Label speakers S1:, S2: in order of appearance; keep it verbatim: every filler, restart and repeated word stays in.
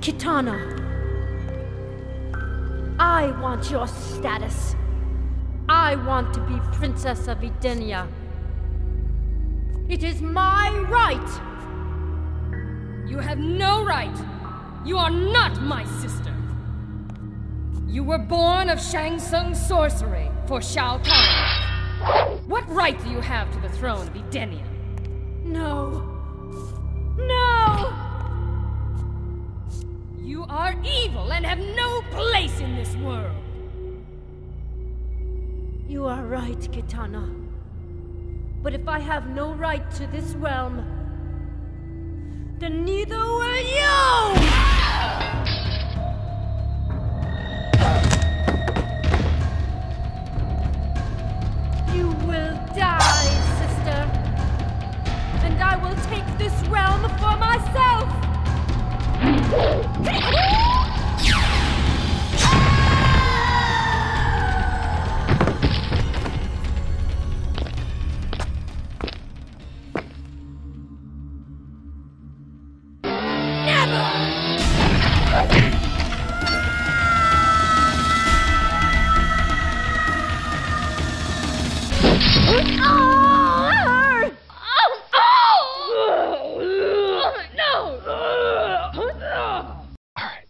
S1: Kitana, I want your status. I want to be Princess of Edenia. It is my right!
S2: You have no right! You are not my sister! You were born of Shang Tsung's sorcery for Shao Kahn. What right do you have to the throne of Edenia?
S1: No. No!
S2: You are evil and have no place in this world!
S1: You are right, Kitana. But if I have no right to this realm, then neither will you!